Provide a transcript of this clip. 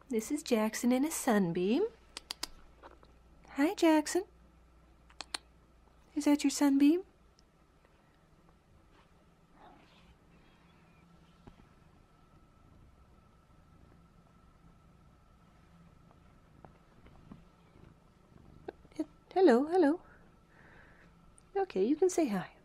This is Jackson and his sunbeam. Hi, Jackson. Is that your sunbeam? Hello, hello. Okay, you can say hi.